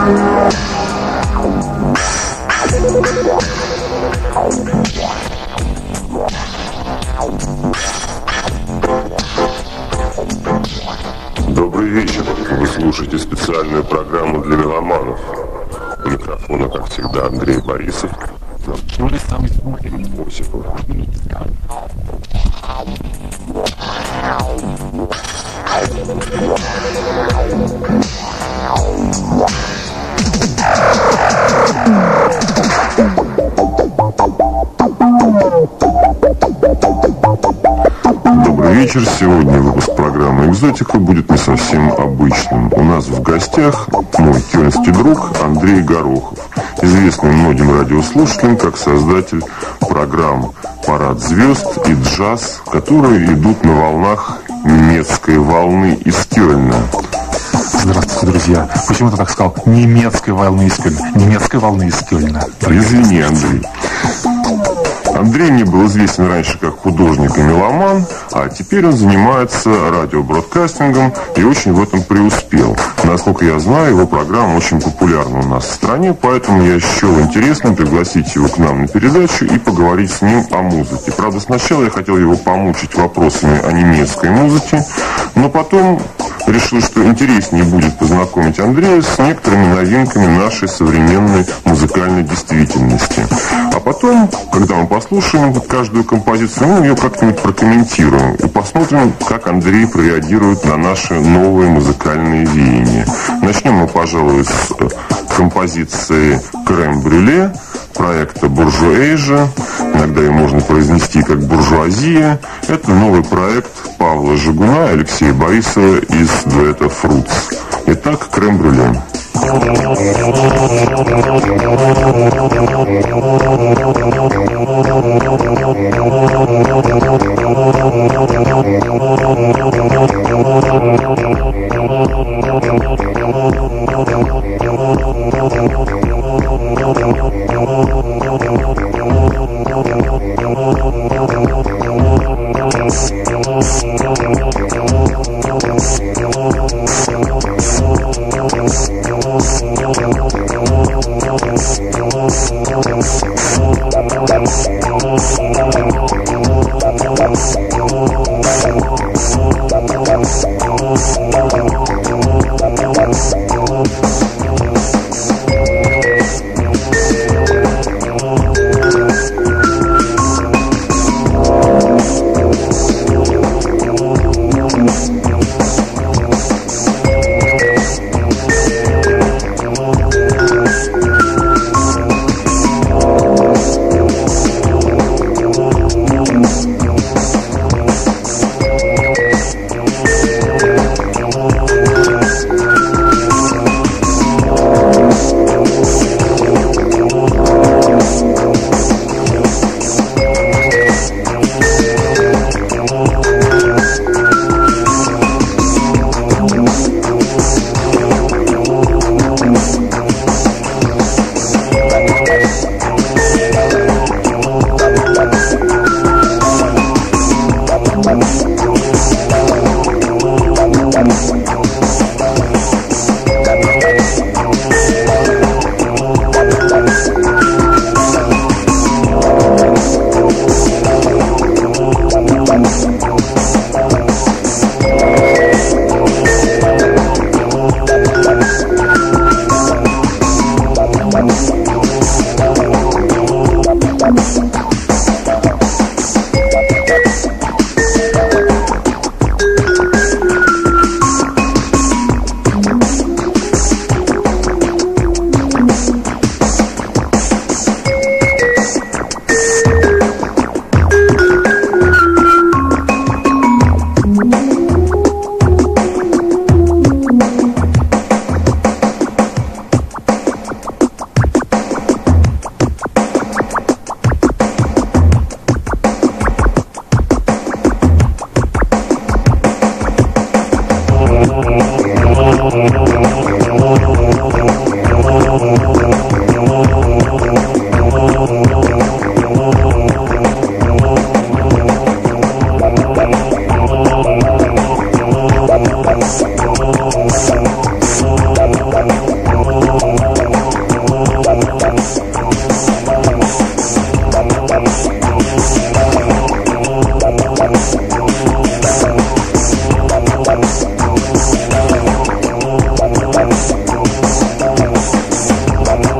Добрый вечер. Вы слушаете специальную программу для меломанов. У микрофона, как всегда, Андрей Борисов. Осипов. Добрый вечер. Сегодня выпуск программы «Экзотика» будет не совсем обычным. У нас в гостях мой кёльнский друг Андрей Горохов, известный многим радиослушателям как создатель программ «Парад звезд» и «Джаз», которые идут на волнах немецкой волны из Кёльна. Здравствуйте, друзья. Почему ты так сказал? Немецкой волны из Кёльна. Немецкой волны из Кёльна. Извини, Андрей. Андрей мне был известен раньше как художник и меломан, а теперь он занимается радиобродкастингом и очень в этом преуспел. Насколько я знаю, его программа очень популярна у нас в стране, поэтому я счел интересным пригласить его к нам на передачу и поговорить с ним о музыке. Правда, сначала я хотел его помучить вопросами о немецкой музыке, но потом решил, что интереснее будет познакомить Андрея с некоторыми новинками нашей современной музыкальной действительности. А потом, когда мы послушаем каждую композицию, мы ее как-нибудь прокомментируем и посмотрим, как Андрей прореагирует на наши новые музыкальные веяния. Начнем мы, пожалуй, с композиции «Крем-брюле» проекта «Буржуэйжа». Иногда ее можно произнести как «Буржуазия». Это новый проект Павла Жигуна и Алексея Борисова из дуэта «Фрутс». Итак, «Крем-брюле».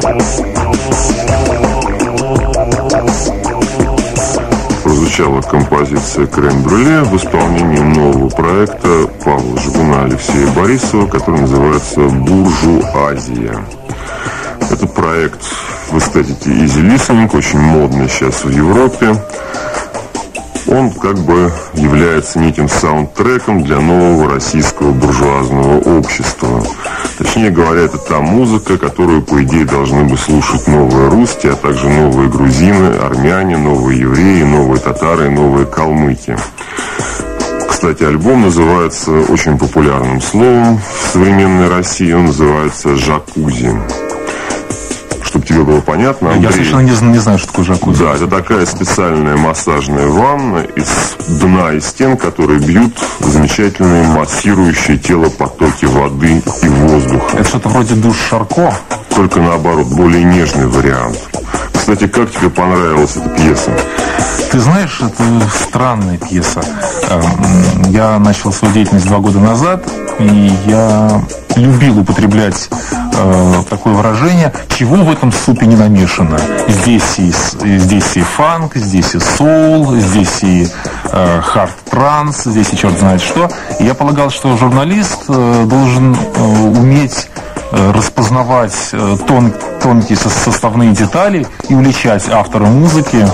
Прозвучала композиция «Крем-брюле» в исполнении нового проекта Павла Жигуна, Алексея Борисова, который называется «Буржуазия». Это проект в эстетике easy listening, очень модный сейчас в Европе. Он как бы является неким саундтреком для нового российского буржуазного общества. Точнее говоря, это та музыка, которую, по идее, должны бы слушать новые русские, а также новые грузины, армяне, новые евреи, новые татары, новые калмыки. Кстати, альбом называется очень популярным словом в современной России. Он называется «Жакузи». Чтобы тебе было понятно, Андрей... Я совершенно не знаю, что такое жакузи. Да, это такая специальная массажная ванна из дна и стен, которые бьют замечательные массирующие тело потоки воды и воздуха. Это что-то вроде душ Шарко? Только наоборот, более нежный вариант. Кстати, как тебе понравилась эта пьеса? Ты знаешь, это странная пьеса. Я начал свою деятельность 2 года назад, и я любил употреблять такое выражение, чего в этом супе не намешано. Здесь и фанк, здесь и соул, здесь и хард-транс, здесь и черт знает что. И я полагал, что журналист должен уметь распознавать тонкие составные детали и уличать автора музыки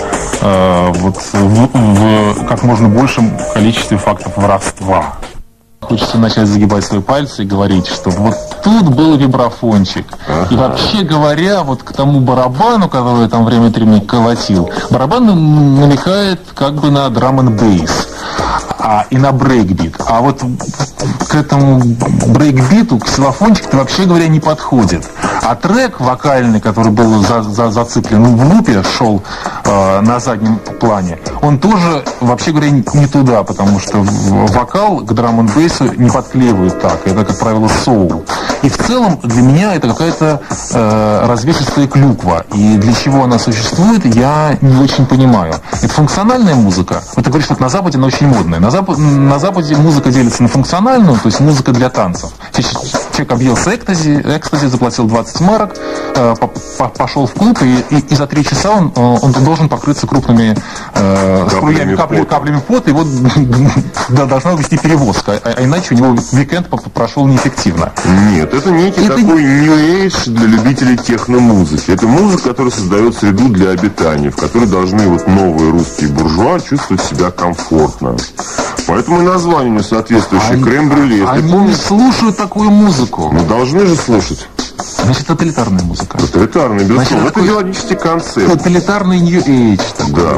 в как можно большем количестве фактов воровства. Хочется начать загибать свои пальцы и говорить, что вот тут был вибрафончик. И вообще говоря, вот к тому барабану, который я там время от времени колотил, барабан намекает как бы на драм-н-бейс и на брейкбит. А вот к этому брейкбиту ксилофончик-то, вообще говоря, не подходит. А трек вокальный, который был зациклен в лупе, шел на заднем плане, он тоже, вообще говоря, не туда, потому что вокал к драм-н-бейсу не подклеивают так. Это, как правило, соул. И в целом для меня это какая-то развесистая клюква. И для чего она существует, я не очень понимаю. Это функциональная музыка. Вот ты говоришь, что на Западе она очень модная. На Западе музыка делится на функциональную, то есть музыка для танцев. Человек объелся экстази, заплатил 20 марок, пошел в клуб, и за 3 часа он должен покрыться крупными струями, каплями пота, и вот должна вести перевозка. А иначе у него уикенд прошел неэффективно. Нет, это некий такой new age для любителей техномузыки. Это музыка, которая создает среду для обитания, в которой должны вот новые русские буржуа чувствовать себя комфортно. Поэтому и название не соответствующее. Крем-брюле. Они не слушают такую музыку. Ну, должны же слушать. Значит, тоталитарная музыка. Тоталитарная, безусловно. Это идеологический концепт. Тоталитарный New Age. Да,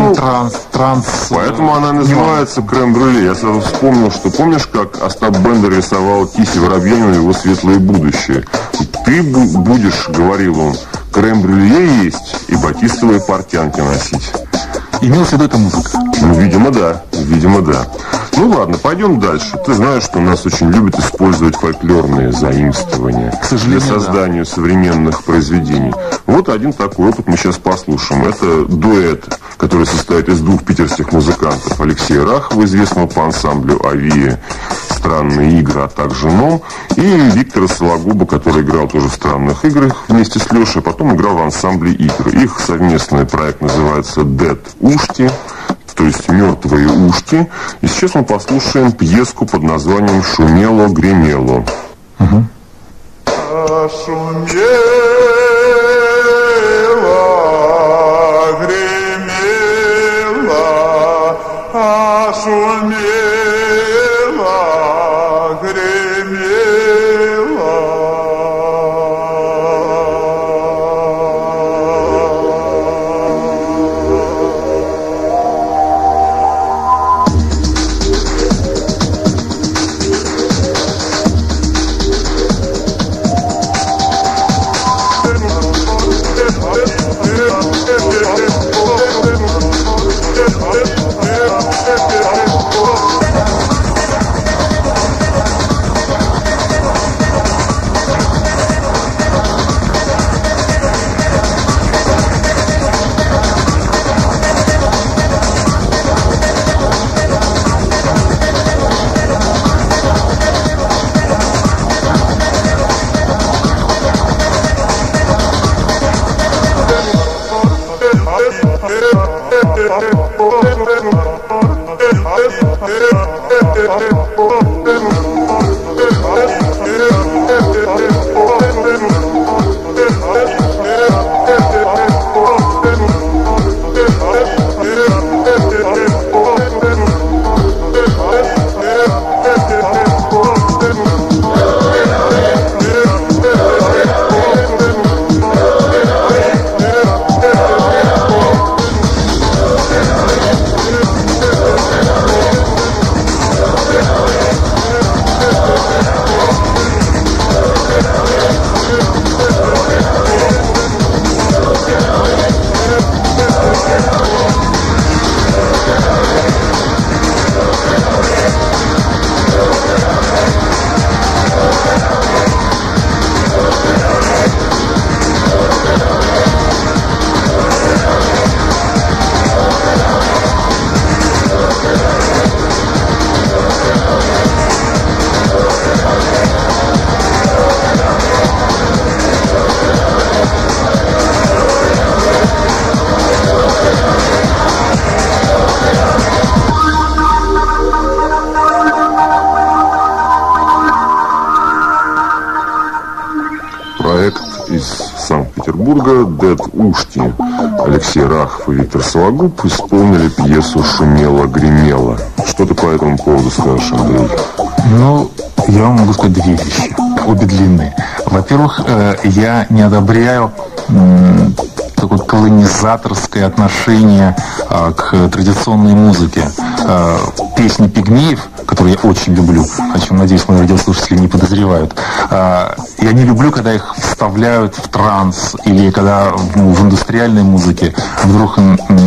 поэтому она называется крем-брюле. Я сразу вспомнил, что помнишь, как Остап Бендер рисовал Киси Воробьянину его светлое будущее. Ты будешь, говорил он, крем-брюле есть и батистовые портянки носить. Имелась в виду эта музыка? Ну, видимо, да. Ну, ладно, пойдем дальше. Ты знаешь, что нас очень любят использовать фольклорные заимствования для создания современных произведений. Вот один такой опыт мы сейчас послушаем. Это дуэт, который состоит из 2 питерских музыкантов. Алексея Рахова, известного по ансамблю «Авиа», «Странные игры», а также «Ном», и Виктора Сологуба, который играл тоже в «Странных играх» вместе с Лешей, а потом играл в ансамбле «Игры». Их совместный проект называется «Dead Ушки», то есть «Мертвые ушки». И сейчас мы послушаем пьеску под названием «Шумело-гремело». Санкт-Петербурга Дед Ушти. Алексей Рахов и Виктор Сологуб исполнили пьесу «Шумело-гремело». Что ты по этому поводу скажешь, Андрей? Ну, я вам могу сказать две вещи, обе длинные. Во-первых, я не одобряю такое колонизаторское отношение к традиционной музыке. Песни пигмеев, которые я очень люблю, о чем, надеюсь, мои радиослушатели не подозревают, я не люблю, когда их вставляют в транс, или когда в индустриальной музыке вдруг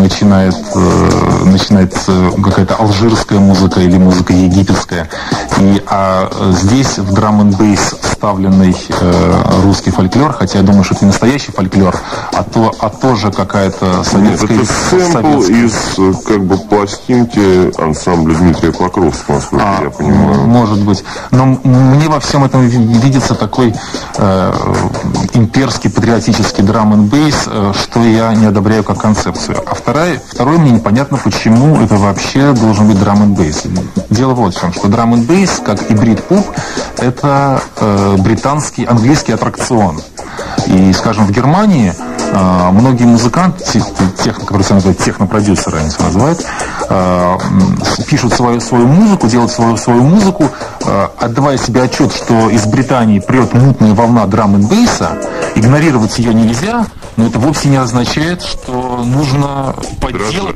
начинается какая-то алжирская музыка или музыка египетская. И здесь в драм-н-бейс вставленный русский фольклор, хотя я думаю, что это не настоящий фольклор, а тоже какая-то советская... Нет, это сэмпл из как бы пластинки ансамбля Дмитрия Покровского, насколько я понимаю. Может быть. Но мне во всем этом видится такой имперский патриотический драм-н-бейс, что я не одобряю как концепцию. А второе мне непонятно, почему это вообще должен быть драм-н-бейс. Дело вот в чем, что драм-н-бейс, как и брит-поп, это британский, английский аттракцион. И, скажем, в Германии многие музыканты, которые себя называют технопродюсеры, они себя называют, пишут свою музыку, делают свою музыку, отдавая себе отчет, что из Британии прет мутная волна драм-н-бейса, игнорировать ее нельзя, но это вовсе не означает, что нужно подделать,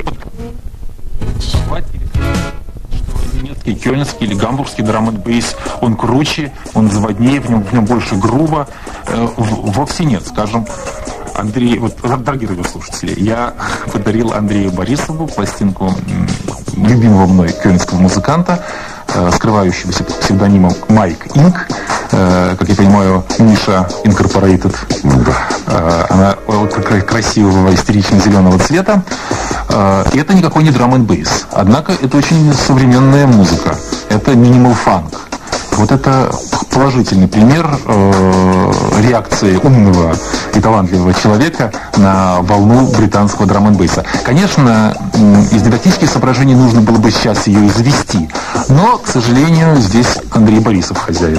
немецкий, кёльнский или гамбургский драм-н-бейс, он круче, он заводнее, в нем больше груба. Вовсе нет, скажем. Андрей, вот, дорогие радиослушатели, я подарил Андрею Борисову пластинку любимого мной кёльнского музыканта, скрывающегося под псевдонимом Майк Инк. Как я понимаю, Миша Инкорпорейтед. Она красивого истерично-зеленого цвета. И это никакой не драм-н-бейс. Однако это очень современная музыка. Это минимал-фанк. Вот это положительный пример реакции умного и талантливого человека на волну британского драм-н-бейса. Конечно, из дидактических соображений нужно было бы сейчас ее извести, но, к сожалению, здесь Андрей Борисов хозяин.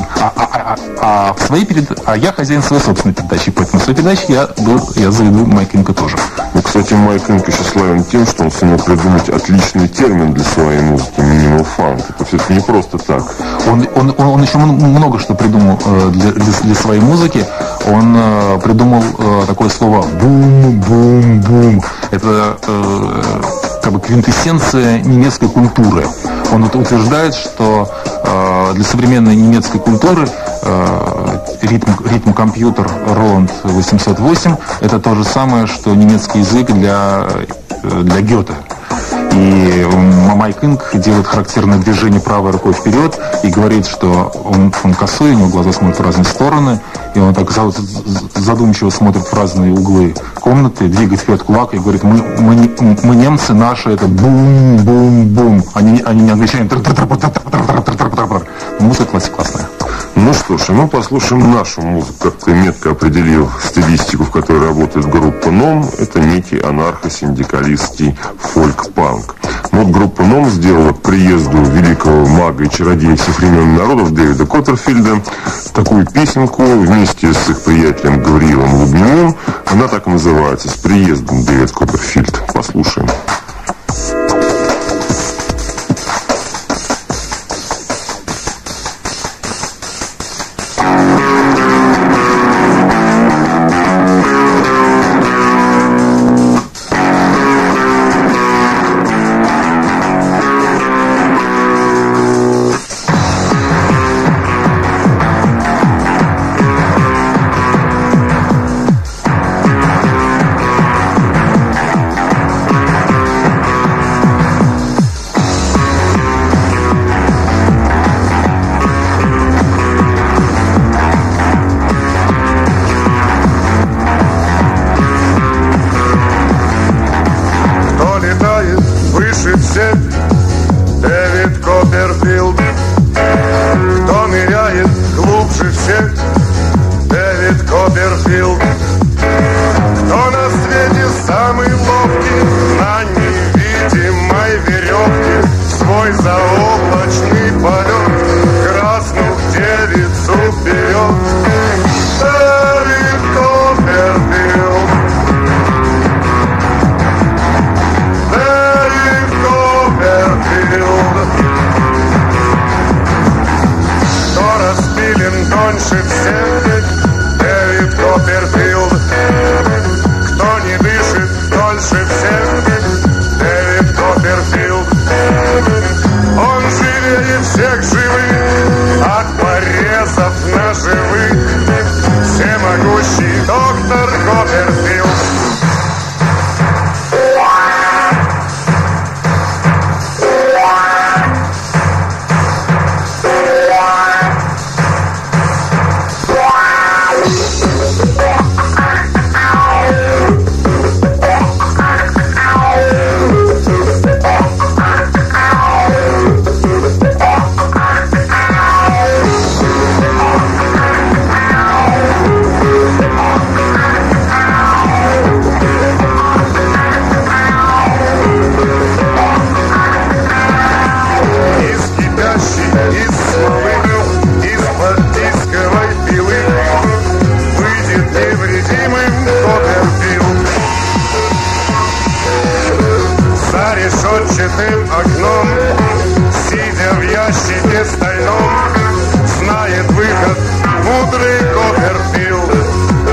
Я хозяин своей собственной передачи, поэтому в своей передаче я заведу Майк Инка тоже. Ну, кстати, Майк Инк еще славен тем, что он сумел придумать отличный термин для своей музыки — минимал-фанк. Это все-таки не просто так. Он еще много что придумал для своей музыки. Он придумал такое слово «бум-бум-бум». Это как бы квинтэссенция немецкой культуры. Он утверждает, что для современной немецкой культуры ритм-компьютер Roland 808 это то же самое, что немецкий язык для Гёте. И Майк Инк делает характерное движение правой рукой вперед и говорит, что он косой, у него глаза смотрят в разные стороны, и он так задумчиво смотрит в разные углы комнаты, двигает вперед кулак и говорит: мы немцы, наши, это бум-бум-бум. Они не англичане. Музыка классная. Ну что ж, мы послушаем нашу музыку, как ты метко определил стилистику, в которой работает группа «Ном». Это некий анархо-синдикалистский фольк-панк. Вот группа «Ном» сделала к приезду великого мага и чародея всех времен и народов Дэвида Копперфильда такую песенку вместе с их приятелем Гавриилом Лубниным. Она так и называется «С приездом, Дэвид Копперфильд». Послушаем. Дэвид Копперфильд. Кто ныряет глубже всех? Дэвид Копперфильд. Кто на свете самый ловкий на невидимой веревке свой заоблачный полет красную девицу берет? Дэвид Копперфильд. Кто распилен тоньше всех? Дэвид Копперфильд. Кто не дышит дольше всех? Дэвид Копперфильд. Он живее всех живых, от порезов ножевых, всемогущий доктор Копперфильд. Окном, сидя в ящике стальном, знает выход мудрый Копперфильд.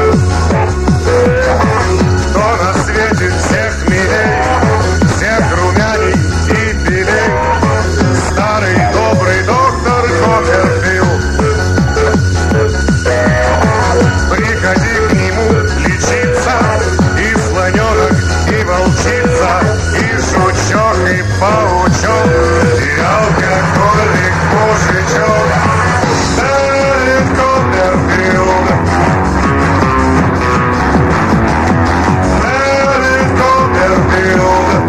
Кто на свете всех милей, всех румяней и белей? Старый добрый доктор Копперфильд. Приходи к нему лечиться, и слоненок, и волчица, и жучок, и паучок, и алкоголик мужичок. Дэвид Копперфильд. Дэвид Копперфильд.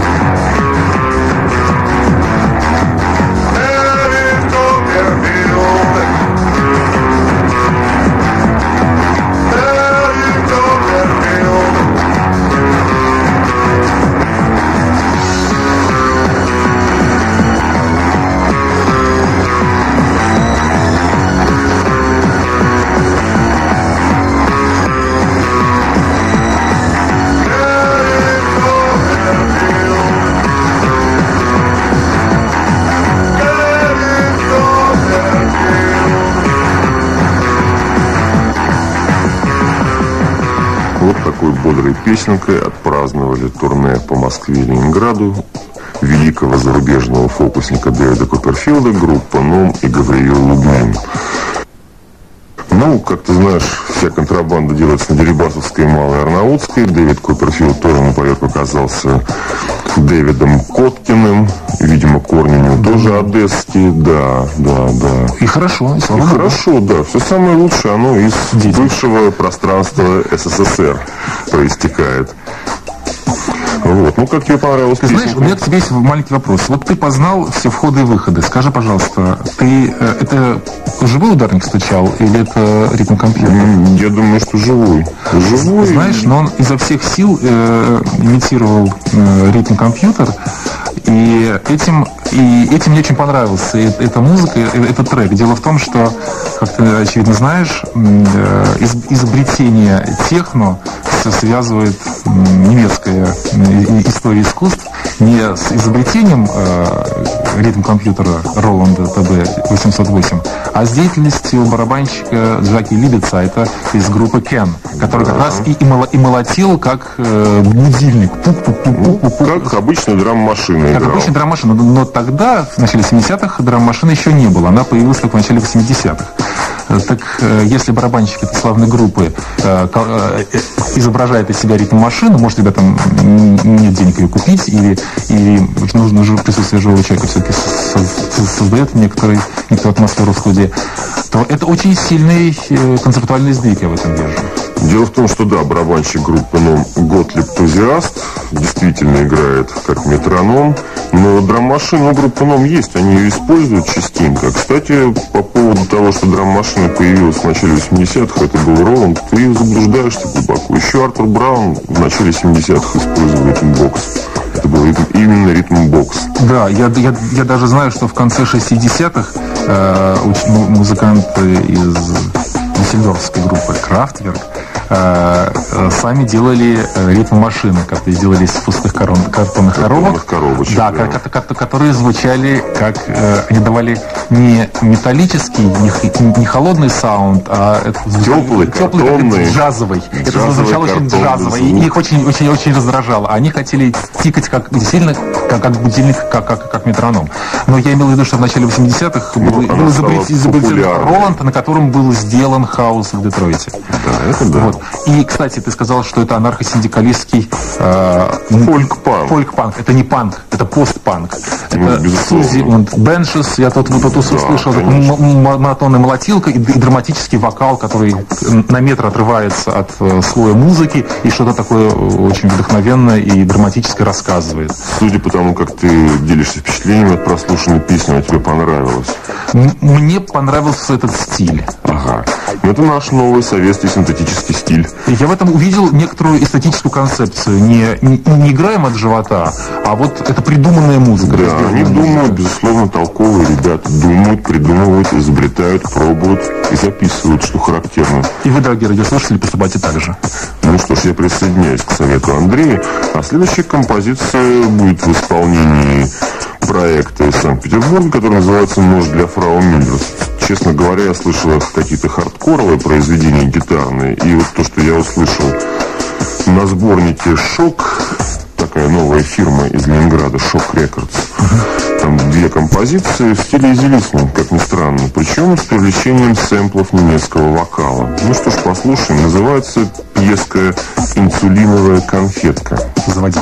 Дэвид Копперфильд. Дэвид Копперфильд. Вот такой бодрой песенкой отпраздновали турне по Москве и Ленинграду великого зарубежного фокусника Дэвида Копперфильда, группа «Ном» и Гавриил Лубнин. Ну, как ты знаешь, вся контрабанда делается на Дерибасовской и Малой Арнаутской. Дэвид Копперфильд тоже на поверку оказался Дэвидом Коткиным. Видимо, корни у него тоже одесские. Да. И хорошо, и слава Богу. Хорошо, да. Все самое лучшее, оно из бывшего пространства СССР проистекает. Вот. Ну, как тебе понравилась Ты знаешь, песенка? у меня к тебе есть маленький вопрос. Вот ты познал все входы и выходы. Скажи, пожалуйста, ты это живой ударник стучал или это ритм-компьютер? Я думаю, что живой. Живой. Знаешь, но он изо всех сил имитировал ритм-компьютер, и этим мне очень понравился эта музыка, этот трек. Дело в том, что, как ты, очевидно, знаешь, изобретение техно связывает немецкая история искусств не с изобретением ритм-компьютера Роланда ТБ-808, а с деятельностью барабанщика Джаки Либецайта из группы Ken, который как раз и молотил как будильник. Как обычная драм-машина Как играла. обычная драм-машина. Но тогда, в начале 70-х, драм-машины еще не было. Она появилась только в начале 80-х. Так если барабанщик этой славной группы изображает из себя ритм-машину, может, ребятам нет денег ее купить, или нужно присутствие живого человека все-таки создает некоторую атмосферу в студии, то это очень сильный концептуальный сдвиг, я в этом вижу. Дело в том, что да, барабанщик группы Готлиб Тузиаст действительно играет как метроном, но драм-машина у группы НОМ есть, они ее используют частенько. Кстати, по поводу того, что драм-машина появилась в начале 80-х, это был Роланд, ты заблуждаешься глубоко. Еще Артур Браун в начале 70-х использовал ритм-бокс. Это был именно ритм-бокс. Да, я даже знаю, что в конце 60-х музыканты из дюссельдорфской группы Kraftwerk сами делали ритм-машины, которые сделали из пустых картонных коробок, да, которые звучали как они давали не металлический, не холодный саунд, а теплый, джазовый. Это звучало очень джазово, и их очень раздражало. Они хотели тикать действительно как будильник, как метроном. Но я имел в виду, что в начале 80-х был изобретен Роланд, на котором был сделан хаус в Детройте. Да, это да. Вот. И, кстати, ты сказал, что это анархосиндикалистский фольк-панк. Это не панк, это постпанк. Это Сузи und Benches. Я тут услышал монотонная молотилка и драматический вокал, который на метр отрывается от слоя музыки и что-то такое очень вдохновенное и драматическое рассказывает. Судя по тому, как ты делишься впечатлениями от прослушанной песни, она тебе понравилась. Мне понравился этот стиль. Ага. Это наш новый советский синтетический стиль. Я в этом увидел некоторую эстетическую концепцию. Не играем от живота, а вот это придуманная музыка. Да, они думают, безусловно, толковые ребята. Думают, придумывают, изобретают, пробуют и записывают, что характерно. И вы, дорогие радиослушатели, поступайте так же. Ну что ж, я присоединяюсь к совету Андрея. А следующая композиция будет в исполнении проекта из Санкт-Петербурга, который называется «Нож для фрау Миллерс». Честно говоря, я слышал какие-то хардкоровые произведения гитарные, и вот то, что я услышал на сборнике «Шок», такая новая фирма из Ленинграда, «Шок Рекордс», там 2 композиции в стиле Изи-листинг, как ни странно, причем с привлечением сэмплов немецкого вокала. Ну что ж, послушаем. Называется пьеска «Инсулиновая конфетка». Заводи.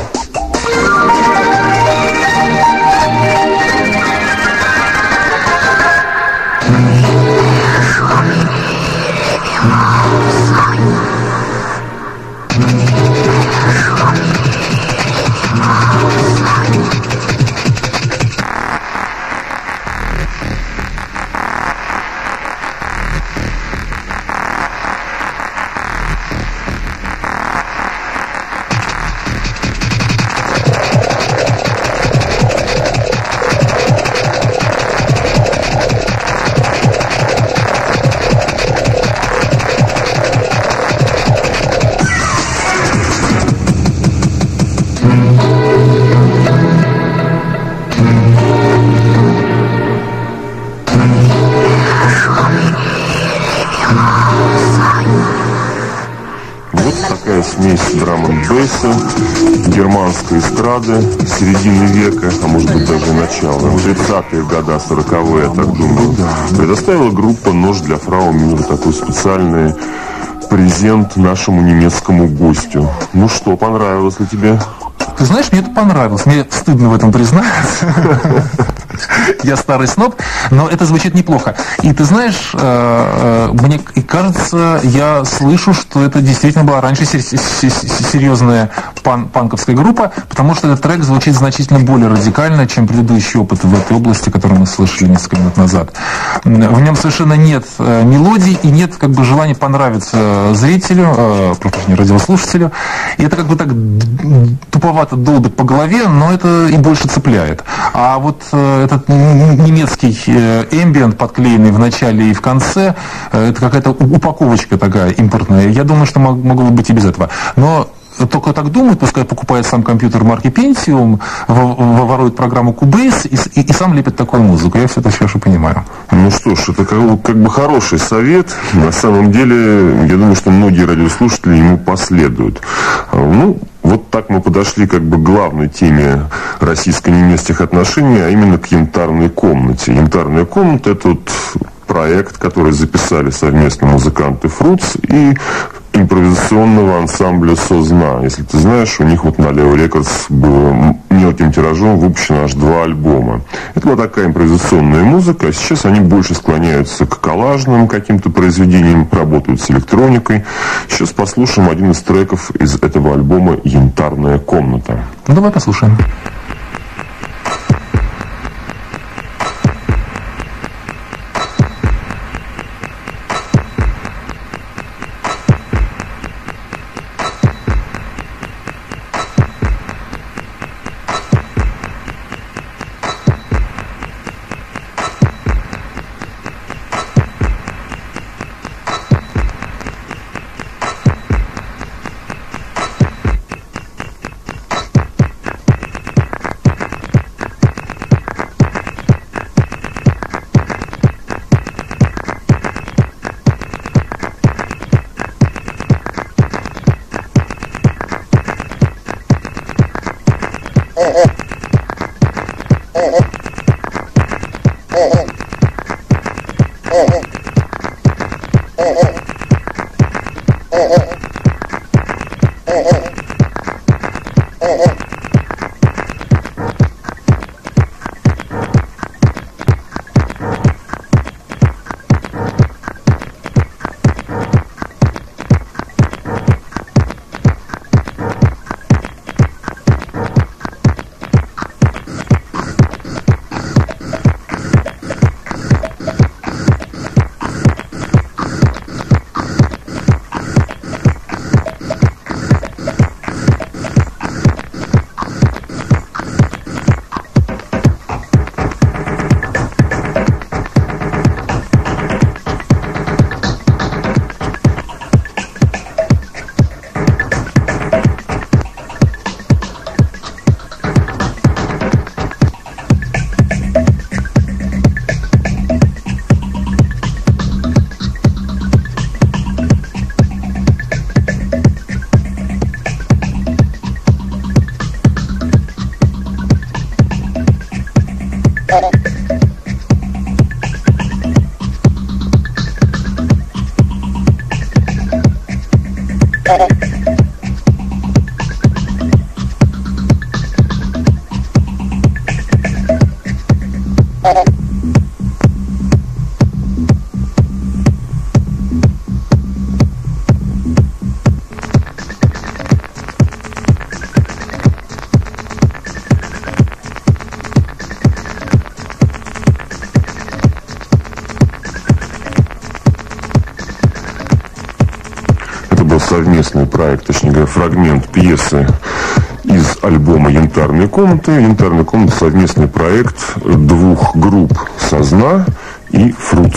Смесь драм-н-бейса, германской эстрады середины века, а может быть даже начала, 30-е годы, 40-е, я так думаю, предоставила группа «Нож для фрау Миллер» такой специальный презент нашему немецкому гостю. Ну что, понравилось ли тебе? Ты знаешь, мне это понравилось. Мне стыдно в этом признаться. Я старый сноб, но это звучит неплохо. И ты знаешь, мне кажется, я слышу, что это действительно была раньше серьезная панковская группа, потому что этот трек звучит значительно более радикально, чем предыдущий опыт в этой области, который мы слышали несколько минут назад. В нем совершенно нет мелодий и нет как бы желания понравиться зрителю, радиослушателю. И это как бы так туповато долбит по голове, но это и больше цепляет. А вот этот немецкий эмбиент, подклеенный в начале и в конце, это какая-то упаковочка такая импортная. Я думаю, что могло быть и без этого. Но только так думают, пускай покупает сам компьютер марки Pentium, ворует программу Cubase и сам лепит такую музыку. Я все это хорошо понимаю. Ну что ж, это как бы хороший совет. На самом деле, я думаю, что многие радиослушатели ему последуют. Ну, вот так мы подошли как бы к главной теме российско-немецких отношений, а именно к «Янтарной комнате». «Янтарная комната» — это вот проект, который записали совместно музыканты «Фруц» и импровизационного ансамбля «Созна». Если ты знаешь, у них вот на Leo Records было мелким тиражом выпущено аж 2 альбома. Это была такая импровизационная музыка, а сейчас они больше склоняются к коллажным каким-то произведениям, работают с электроникой. Сейчас послушаем один из треков из этого альбома «Янтарная комната». Ну, давай послушаем. Совместный проект, точнее говоря, фрагмент пьесы из альбома «Янтарная комната». «Янтарная комната» — совместный проект 2 групп «Созна» и «Фруц».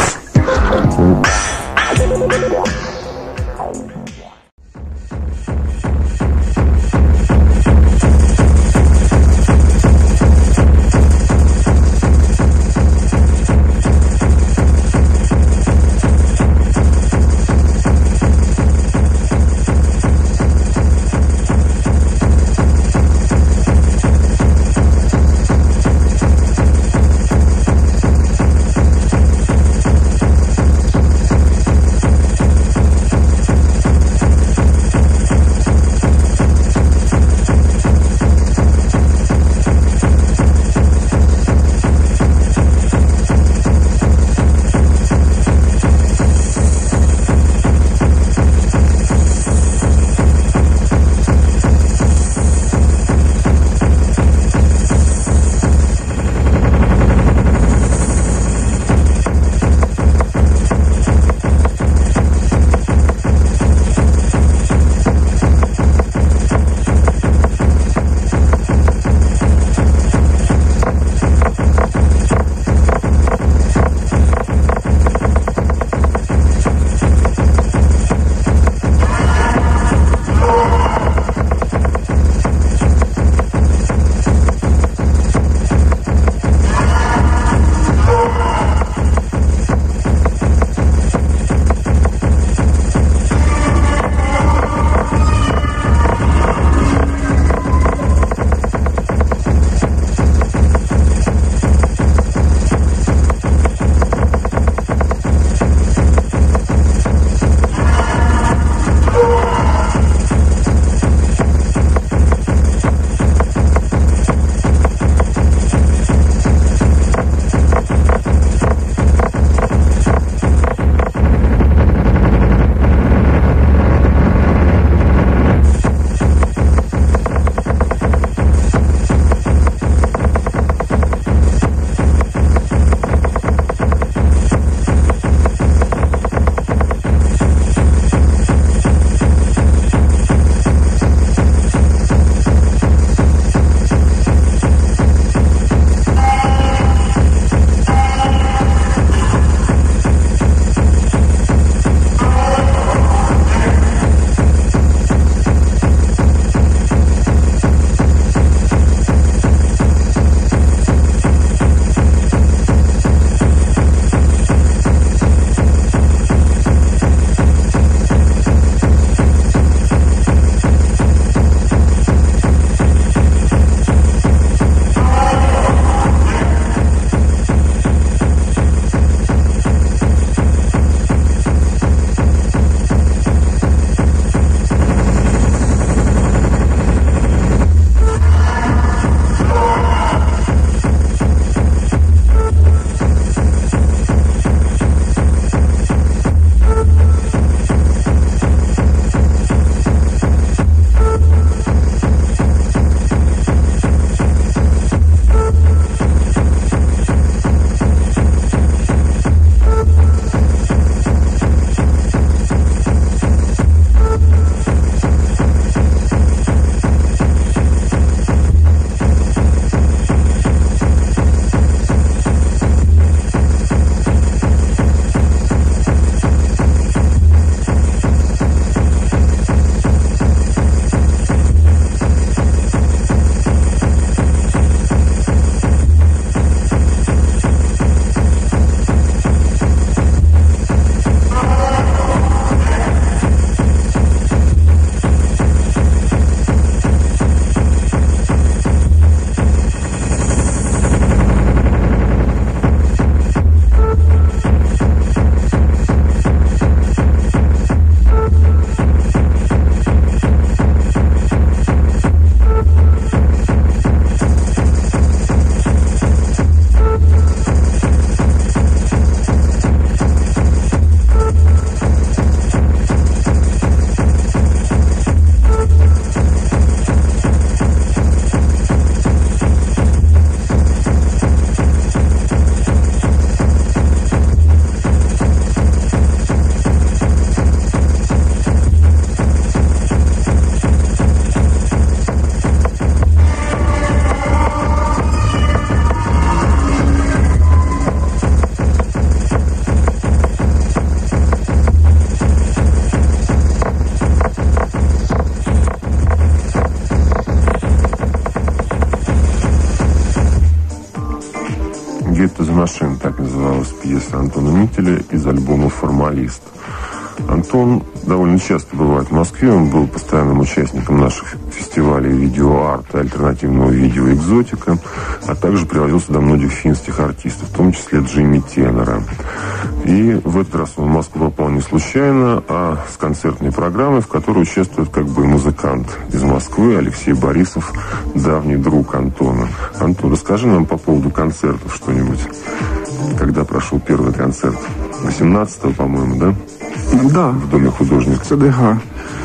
машин», так называлась пьеса Антона Мителя из альбома «Формалист». Антон довольно часто бывает в Москве, он был постоянным участником наших фестивалей видеоарта, альтернативного видео «Экзотика», а также привозил сюда многих финских артистов, в том числе Джимми Теннера. И в этот раз он в Москву попал не случайно, а с концертной программой, в которой участвует как бы музыкант из Москвы Алексей Борисов, давний друг Антона. Антон, расскажи нам по поводу концертов что-нибудь. Когда прошел первый концерт? 18-го, по-моему, да? Да. В Доме художника. ЦДГ.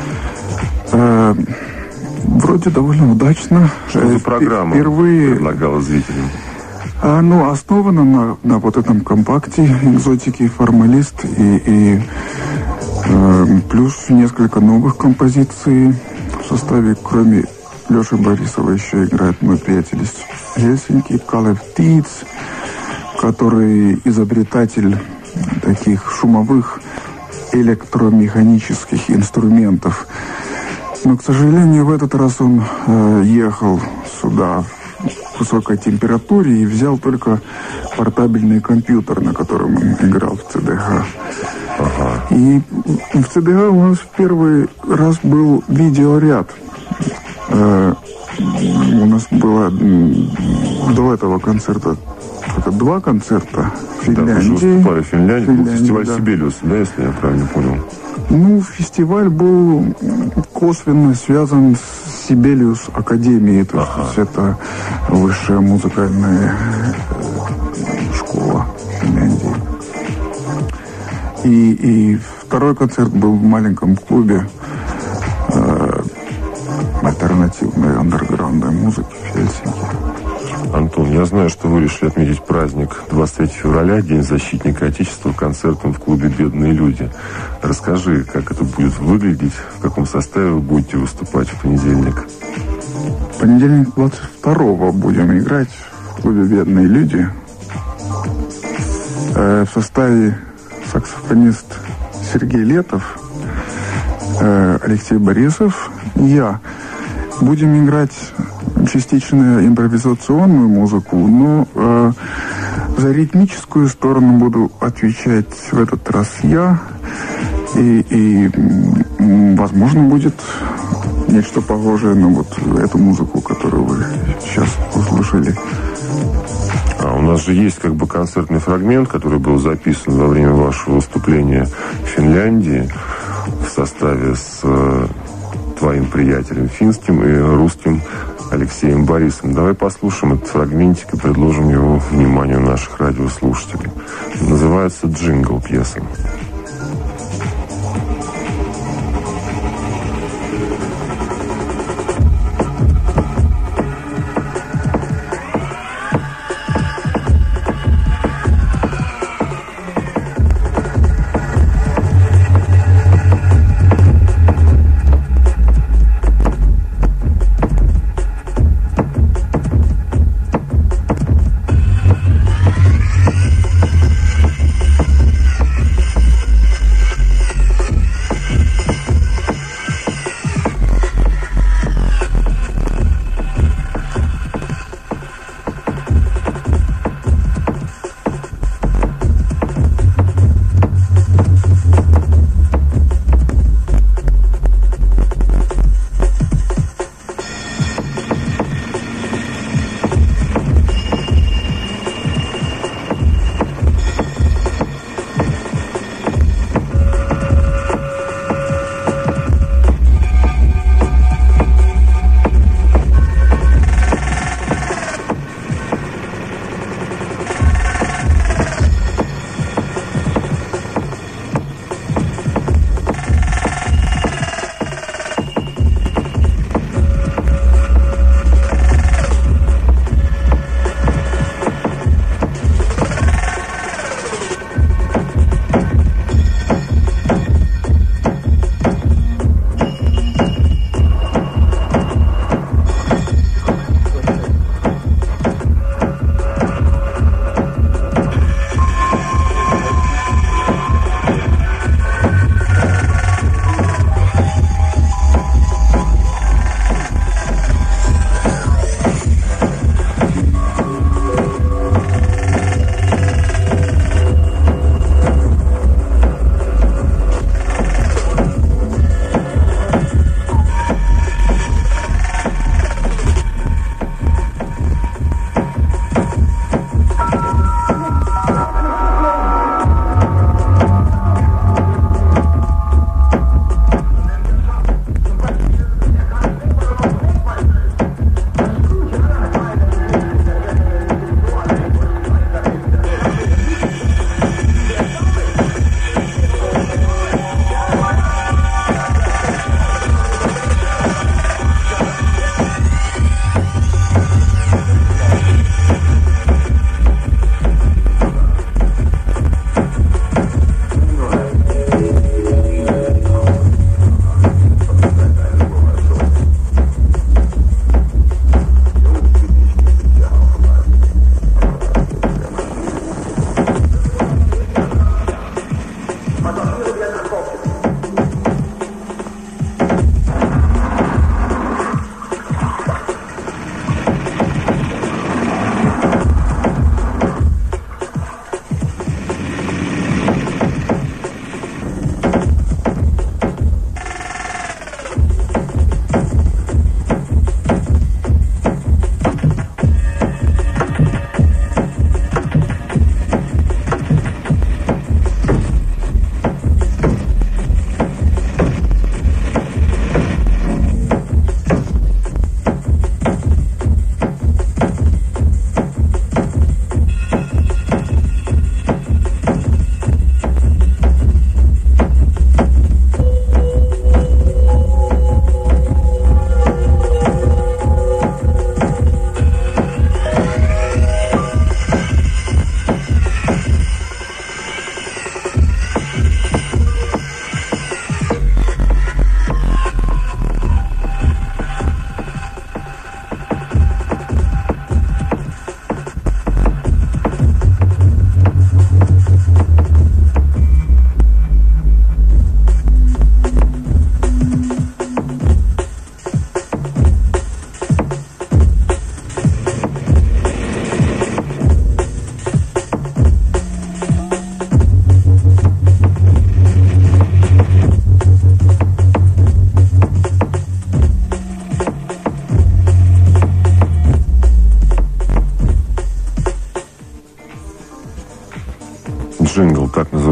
Вроде довольно удачно. Что за программа впервые предлагала зрителям? Основана на вот этом компакте «Экзотики», «Формалист» и плюс несколько новых композиций в составе, кроме Леши Борисова, еще играет мой приятель из Хельсинки, Калев Тиц, который изобретатель таких шумовых электромеханических инструментов. Но, к сожалению, в этот раз он ехал сюда в высокой температуре и взял только портабельный компьютер, на котором он играл в ЦДГ. И в ЦДГ у нас в первый раз был видеоряд. У нас было до этого концерта два концерта в Финляндии. Да, вы же выступали в Финляндии, был фестиваль, да. Сибелиус, да, если я правильно понял? Ну, фестиваль был косвенно связан с Сибелиус Академией, то есть это высшая музыкальная школа Финляндии. И второй концерт был в маленьком клубе альтернативной андерграундной музыки в Хельсинки. Антон, я знаю, что вы решили отметить праздник 23 февраля, День защитника Отечества, концертом в клубе «Бедные люди». Расскажи, как это будет выглядеть, в каком составе вы будете выступать в понедельник? В понедельник 22-го будем играть в клубе «Бедные люди». В составе саксофонист Сергей Летов, Алексей Борисов и я. Будем играть частично импровизационную музыку, но за ритмическую сторону буду отвечать в этот раз я. И возможно, будет нечто похожее на вот эту музыку, которую вы сейчас услышали. А у нас же есть как бы концертный фрагмент, который был записан во время вашего выступления в Финляндии в составе с твоим приятелем финским и русским Алексеем Борисовым. Давай послушаем этот фрагментик и предложим его вниманию наших радиослушателей. Называется «Джингл» пьеса.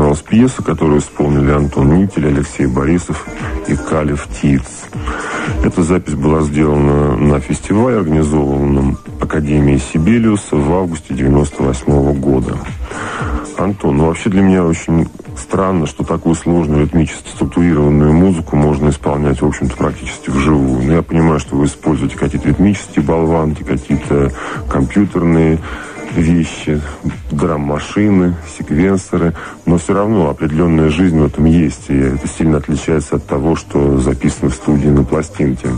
называлась пьеса, которую исполнили Антон Нитель, Алексей Борисов и Калев Тиц. Эта запись была сделана на фестивале, организованном Академией Сибелиуса в августе 1998 года. Антон, вообще для меня очень странно, что такую сложную ритмически структурированную музыку можно исполнять, в общем-то, практически вживую. Но я понимаю, что вы используете какие-то ритмические болванки, какие-то компьютерные вещи, драм-машины, секвенсоры, но все равно определенная жизнь в этом есть, и это сильно отличается от того, что записано в студии на пластинке.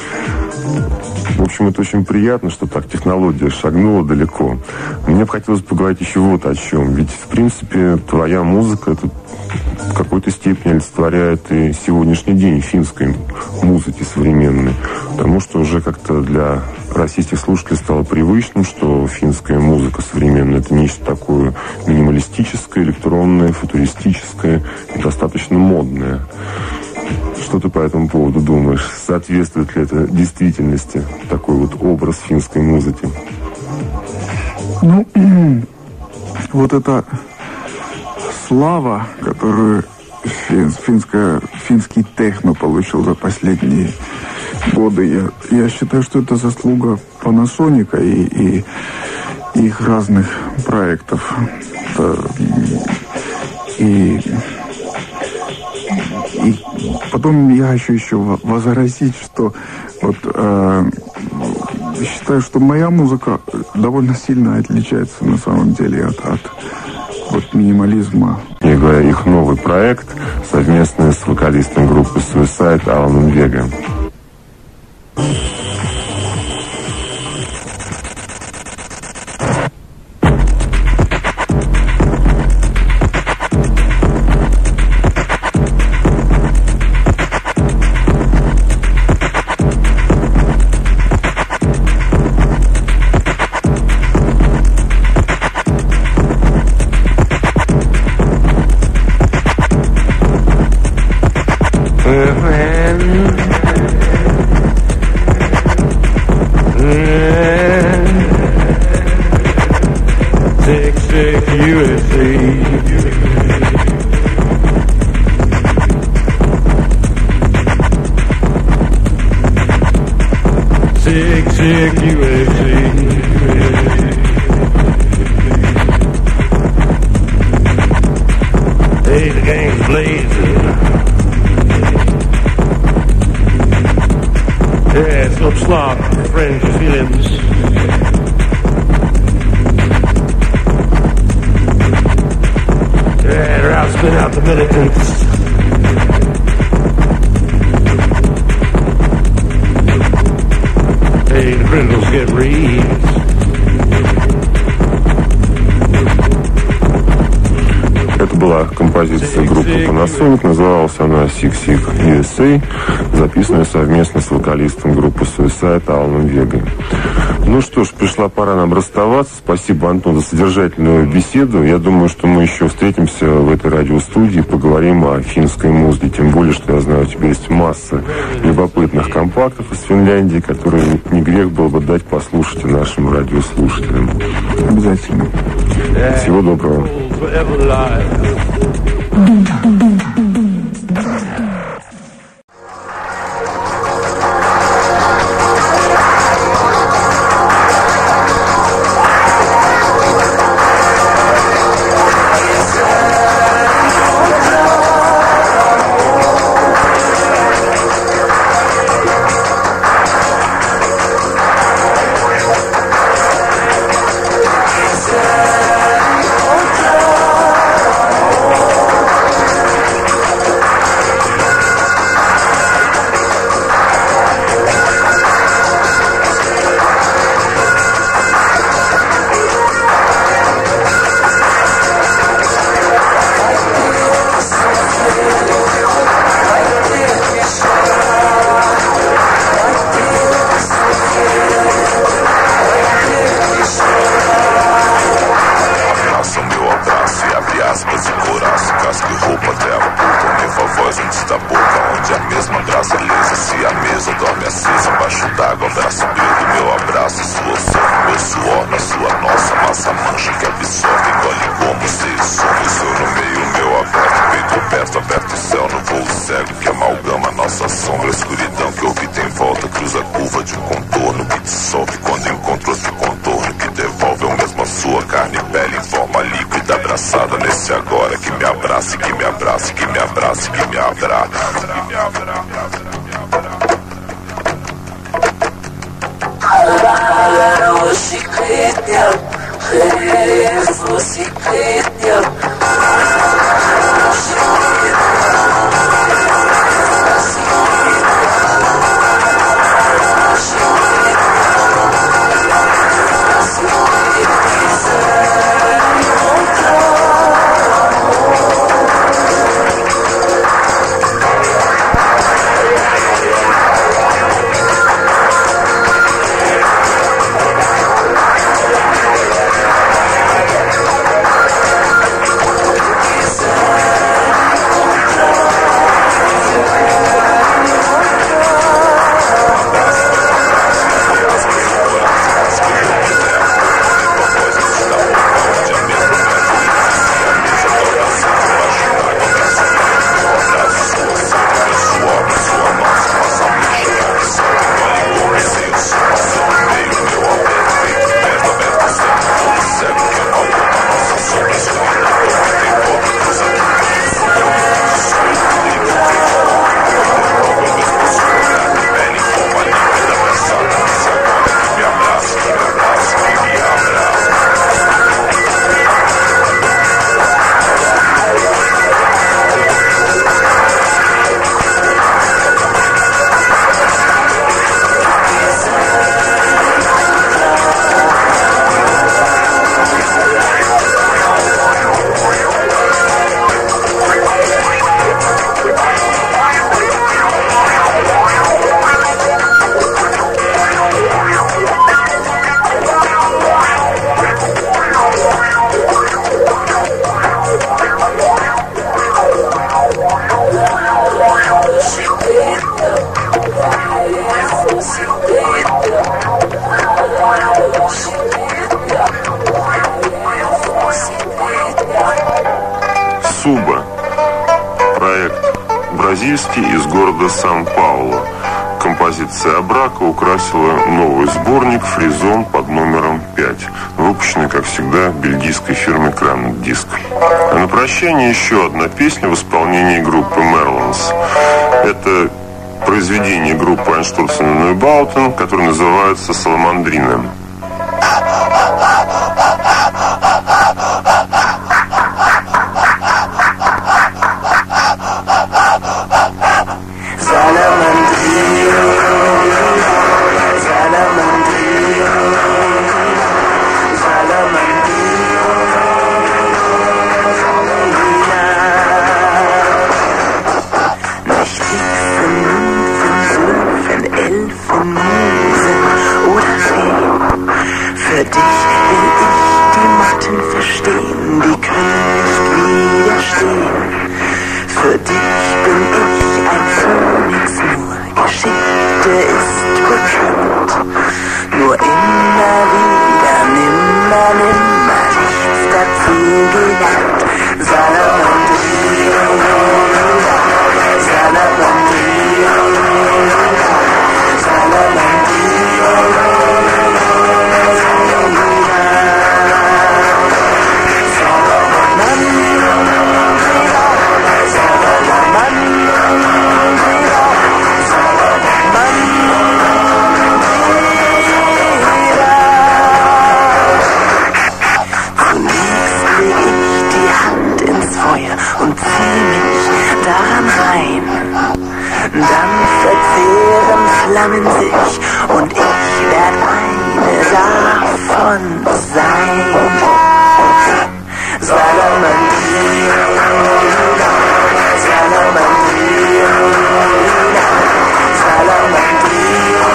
В общем, это очень приятно, что так технология шагнула далеко. Мне бы хотелось поговорить еще вот о чем. Ведь, в принципе, твоя музыка это в какой-то степени олицетворяет и сегодняшний день финской музыки современной. Потому что уже как-то для российских слушателей стало привычным, что финская музыка современная – это нечто такое минималистическое, электронное, футуристическое и достаточно модное. Что ты по этому поводу думаешь? Соответствует ли это действительности, такой вот образ финской музыки? Ну, вот эта слава, которую финский техно получил за последние годы, я считаю, что это заслуга Panasonic и их разных проектов. И потом я хочу еще возразить, что вот считаю, что моя музыка довольно сильно отличается на самом деле от вот минимализма. Я говорю, их новый проект совместный с вокалистом группы Suicide Аланом Вега. Это была композиция группы Panasonic, называлась она Sick USA, записанная совместно с вокалистом группы Suicide Аланом Вегой. Ну что ж, пришла пора нам расставаться. Спасибо, Антон, за содержательную беседу. Я думаю, что мы еще встретимся в этой радиостудии, поговорим о финской музыке. Тем более, что я знаю, у тебя есть масса любопытных компактов из Финляндии, которые не грех было бы дать послушать нашим радиослушателям. Обязательно. Всего доброго. usa a curva de um contorno que dissolve quando encontra outro contorno que devolve ao mesmo a sua carne e pele em forma líquida, abraçada nesse agora que me abraça, que me abraça, que me abraça, que me abraça, que me abraça. Суба. Проект бразильский из города Сан-Пауло. Композиция «Абрака» украсила новый сборник «Фризон» под номером 5, выпущенный, как всегда, бельгийской фирмой Cranet Disc. А на прощание еще одна песня в исполнении группы Merlins. Это произведение группы Einstürzen und Neubauten, которое называется «Саламандрина». Für dich will ich die Motten verstehen, die können nicht widerstehen. Für dich bin ich ein Phönix, nur Geschichte ist bekannt. Nur immer wieder, nimmer nichts dazu gelernt. Salamandria, Salamandria, Salamandria. Und zieh mich daran rein, dann verzehren Flammen sich und ich werd eine davon sein. Salamandria, Salamandria, Salamandria.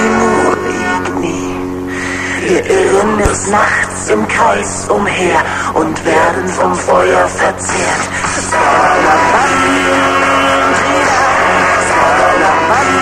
Nachts im Kreis umher und werden vom Feuer verzehrt. Skalamantrida, Skalamantrida.